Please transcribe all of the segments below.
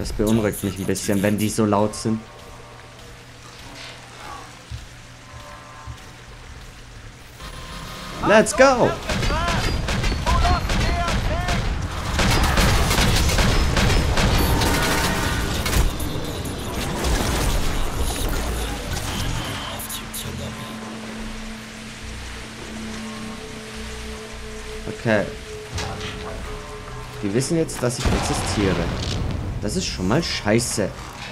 Das beunruhigt mich ein bisschen, wenn die so laut sind. Let's go! Okay. Die wissen jetzt, dass ich existiere. Das ist schon mal scheiße.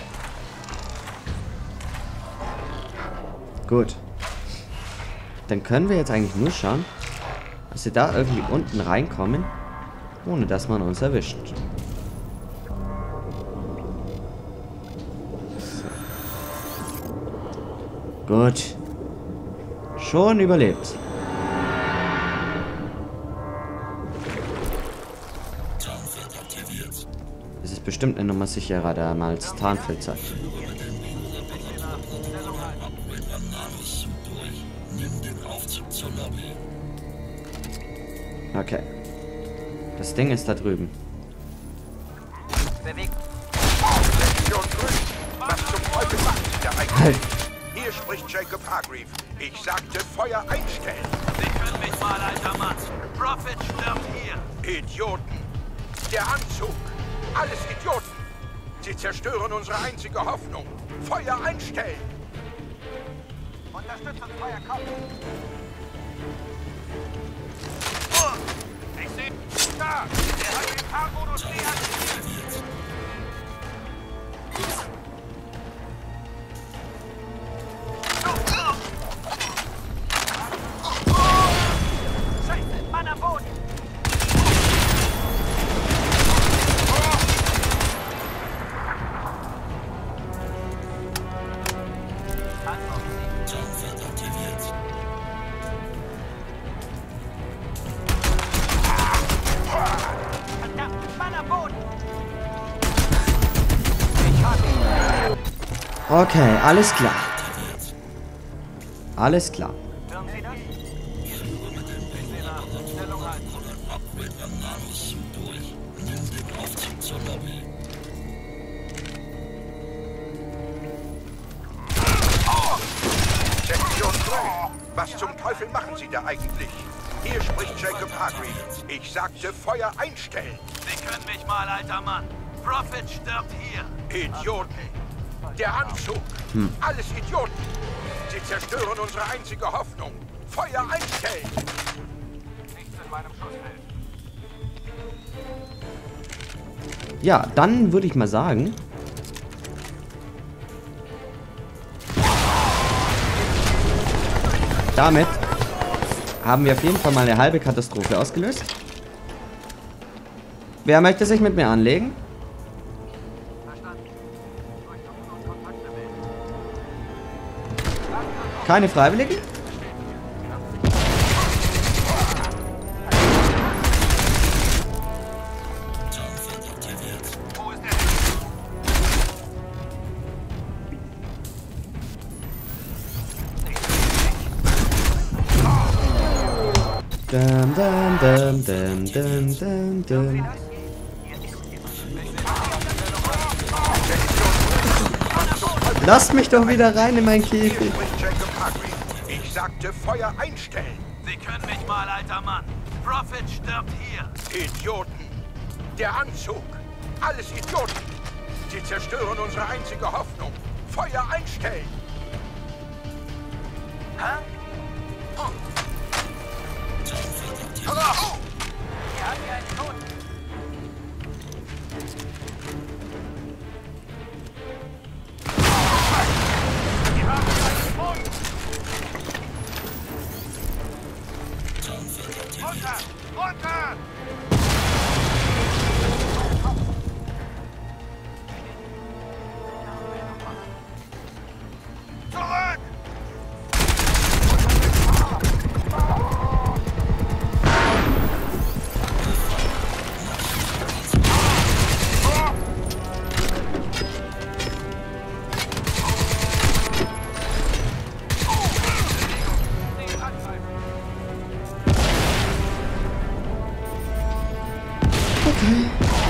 Gut. Dann können wir jetzt eigentlich nur schauen, dass wir da irgendwie unten reinkommen, ohne dass man uns erwischt. So. Gut. Schon überlebt. Es ist bestimmt eine Nummer sicherer, da mal als Tarnfilzer. Okay. Das Ding ist da drüben. Halt! Hier spricht Jacob Hargreave. Ich sagte Feuer einstellen. Sie können mich mal, alter Mann. Prophet stirbt hier. Idioten. Der Anzug. Alles Idioten. Sie zerstören unsere einzige Hoffnung. Feuer einstellen. Unterstützungsfeuer kommt. Ich sehe. Da! Der hat den Fahrmodus deaktiviert. Scheiße! Mann am Boden! Okay, alles klar. Alles klar. Hören Sie das? Ich sehe nach. Stellung halten. Sektion 3. Was zum Teufel machen Sie da eigentlich? Hier spricht Jacob Hargreave. Ich sagte Feuer einstellen. Sie können mich mal, alter Mann. Prophet stirbt hier. Idioten. Der Anzug. Alles Idioten. Sie zerstören unsere einzige Hoffnung. Feuer einstellen. Nichts in meinem Schussfeld. Ja, dann würde ich mal sagen... Damit haben wir auf jeden Fall mal eine halbe Katastrophe ausgelöst. Wer möchte sich mit mir anlegen? Keine Freiwilligen? Dum, dum, dum, dum, dum, dum, dum. Lasst mich doch wieder rein in mein Hier Käfig. spricht Jacob Hargreave. Ich sagte Feuer einstellen. Sie können mich mal, alter Mann. Prophet stirbt hier. Idioten. Der Anzug. Alles Idioten. Sie zerstören unsere einzige Hoffnung. Feuer einstellen. Hä? Oh. Hallo! Er hat hier einen Toten. Die haben einen Toten. Runter! Runter! Zurück!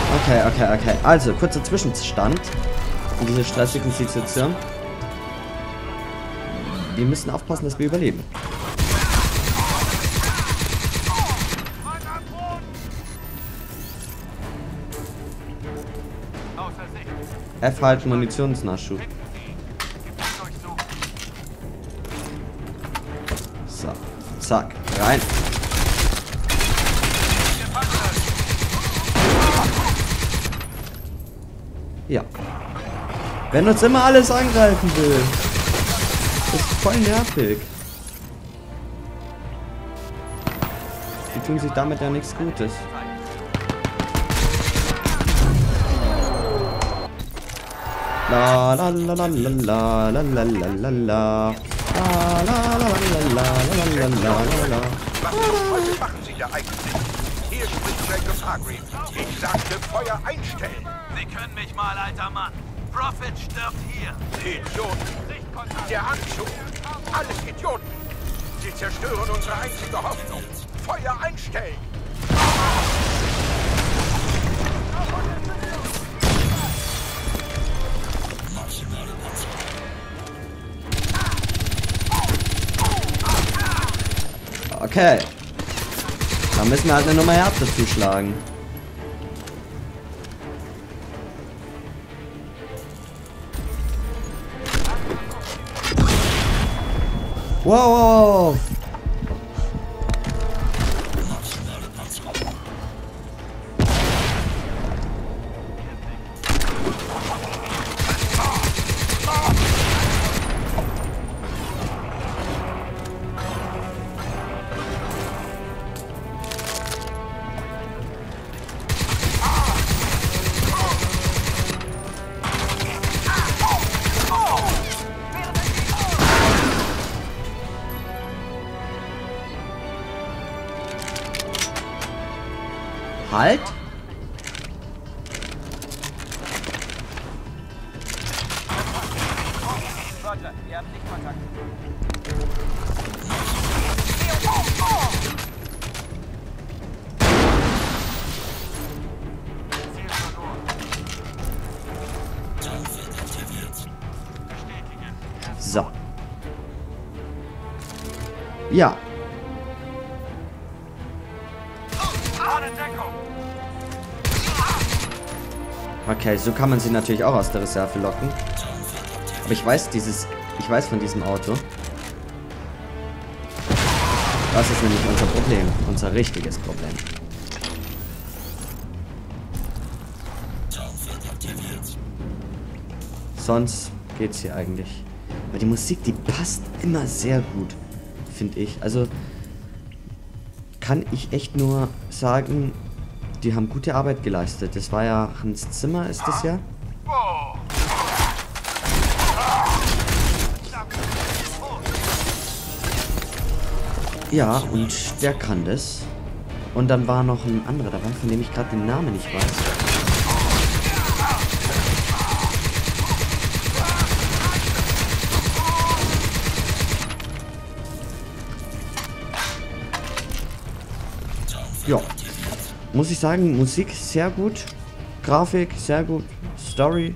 Okay. Also, kurzer Zwischenstand in dieser stressigen Situation. Wir müssen aufpassen, dass wir überleben. F halt Munitionsnachschub. So, zack, rein. Ja. Wenn uns immer alles angreifen will. Das ist voll nervig. Die tun sich damit ja nichts Gutes. La la la la la la la la la la la. La la la la la la la. Was machen Sie da eigentlich? Hier spricht Jacob Hargreaves. Ich sagte, Feuer einstellen. Sie können mich mal, alter Mann. Prophet stirbt hier. Idioten. Der Anzug. Alles Idioten. Sie zerstören unsere einzige Hoffnung. Feuer einstellen. Okay. Da müssen wir halt eine Nummer härter zuschlagen. Wow. Halt! Roger, wir haben Lichtkontakt. So. Ja. Okay, so kann man sie natürlich auch aus der Reserve locken. Aber ich weiß von diesem Auto. Das ist nämlich unser Problem. Unser richtiges Problem. Sonst geht's hier eigentlich. Aber die Musik, die passt immer sehr gut, finde ich. Also kann ich echt nur sagen, die haben gute Arbeit geleistet. Das war ja Hans Zimmer, ist das ja? Ja, und der kann das. Und dann war noch ein anderer dabei, von dem ich gerade den Namen nicht weiß. Ja. Muss ich sagen, Musik sehr gut. Grafik sehr gut. Story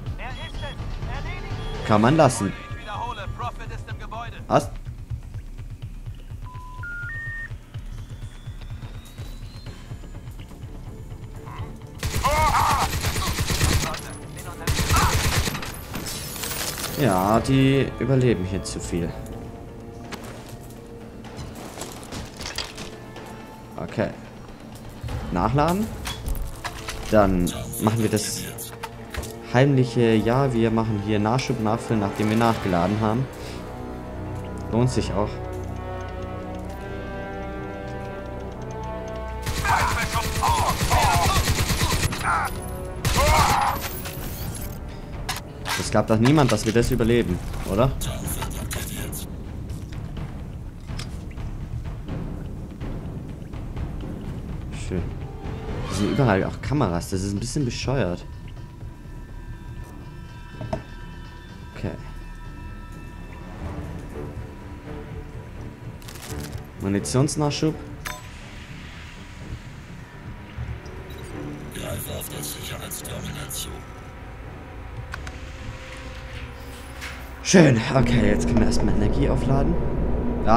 kann man lassen. Ich wiederhole, Prophet ist im Gebäude. Was? Ja, die überleben hier zu viel. Okay. Nachladen. Dann machen wir das heimliche, ja, wir machen hier Nachschub nachfüllen, nachdem wir nachgeladen haben. Lohnt sich auch. Es glaubt doch niemand, dass wir das überleben, oder? Schön. Hier sind überall auch Kameras, das ist ein bisschen bescheuert. Okay. Munitionsnachschub. Schön. Okay, jetzt können wir erstmal Energie aufladen. Ja.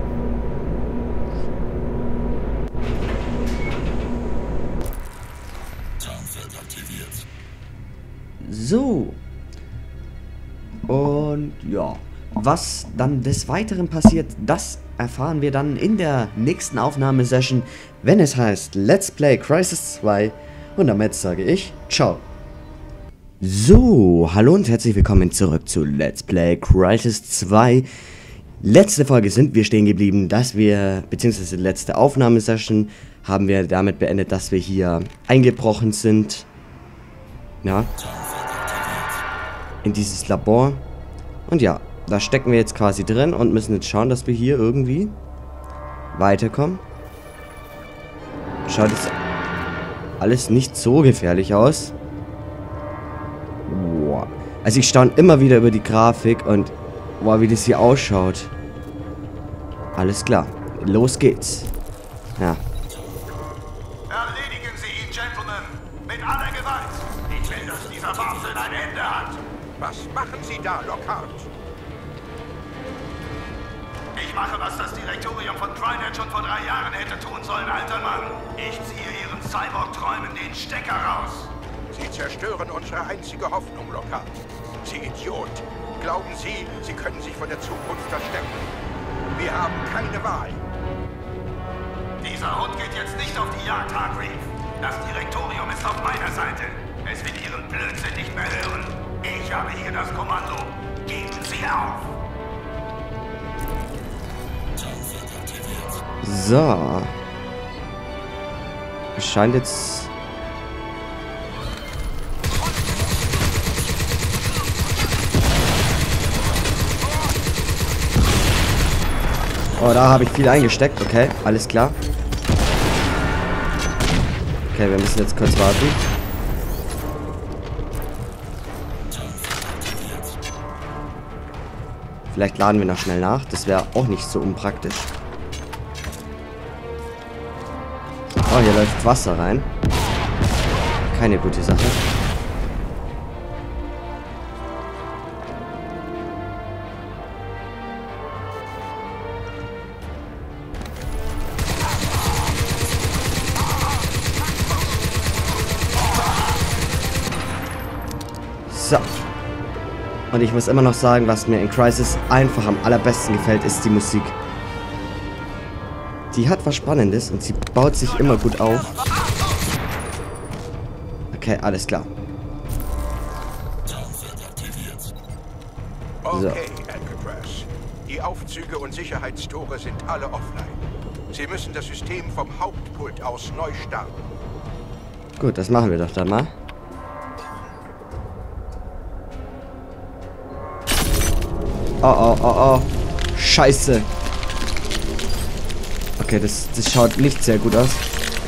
So. Und ja. Was dann des Weiteren passiert, das erfahren wir dann in der nächsten Aufnahmesession, wenn es heißt Let's Play Crysis 2. Und damit sage ich ciao. So, hallo und herzlich willkommen zurück zu Let's Play Crysis 2. Letzte Folge sind wir stehen geblieben, dass wir, beziehungsweise letzte Aufnahmesession, haben wir damit beendet, dass wir hier eingebrochen sind. Ja. In dieses Labor. Und ja, da stecken wir jetzt quasi drin und müssen jetzt schauen, dass wir hier irgendwie weiterkommen. Schaut jetzt alles nicht so gefährlich aus. Wow. Also ich staune immer wieder über die Grafik und wow, wie das hier ausschaut. Alles klar. Los geht's. Ja. Erledigen Sie ihn, Gentlemen. Mit aller Gewalt. Ich will, dass dieser Wahnsinn ein Ende hat. Was machen Sie da, Lockhart? Ich mache, was das Direktorium von Crynet schon vor 3 Jahren hätte tun sollen, alter Mann. Ich ziehe Ihren Cyborg-Träumen den Stecker raus. Sie zerstören unsere einzige Hoffnung, Lockhart. Sie Idiot. Glauben Sie, Sie können sich vor der Zukunft verstecken? Wir haben keine Wahl. Dieser Hund geht jetzt nicht auf die Jagd, Hargreave. Das Direktorium ist auf meiner Seite. Es will Ihren Blödsinn nicht mehr hören. Ich habe hier das Kommando. Geben Sie auf. So. Es scheint jetzt... Oh, da habe ich viel eingesteckt. Okay, alles klar. Okay, wir müssen jetzt kurz warten. Vielleicht laden wir noch schnell nach. Das wäre auch nicht so unpraktisch. Oh, hier läuft Wasser rein. Keine gute Sache. So. Und ich muss immer noch sagen, was mir in Crysis einfach am allerbesten gefällt, ist die Musik. Die hat was Spannendes und sie baut sich immer gut auf. Okay, alles klar. Okay, Alcatraz. Die Aufzüge und Sicherheitstore sind alle offline. Sie müssen das System vom Hauptpult aus neu starten. Gut, das machen wir doch dann mal. Oh, oh, oh, oh. Scheiße. Okay, das schaut nicht sehr gut aus.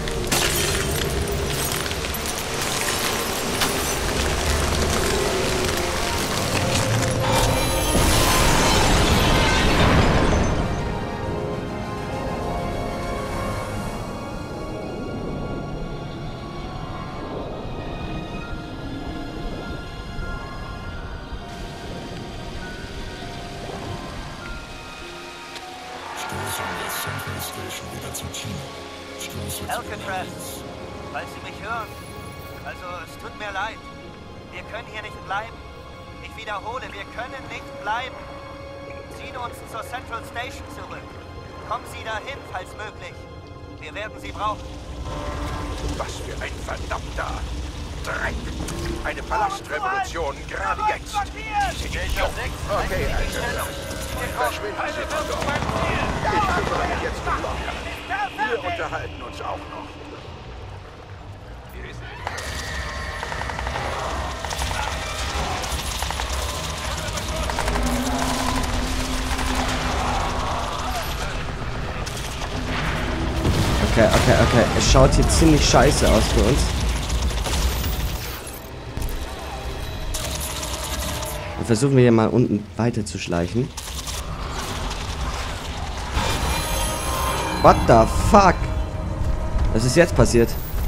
Alcatraz, falls Sie mich hören, also es tut mir leid. Wir können hier nicht bleiben. Ich wiederhole, wir können nicht bleiben. Ziehen uns zur Central Station zurück. Kommen Sie dahin, falls möglich. Wir werden Sie brauchen. Was für ein verdammter Dreck. Eine Palastrevolution gerade jetzt. Okay, Alcatraz. Verschwinden Sie von dort. Ich kümmere mich jetzt um Lockhart. Wir unterhalten uns auch noch. Okay. Es schaut hier ziemlich scheiße aus für uns. Dann versuchen wir hier mal unten weiter zu schleichen. What the fuck? Was ist jetzt passiert?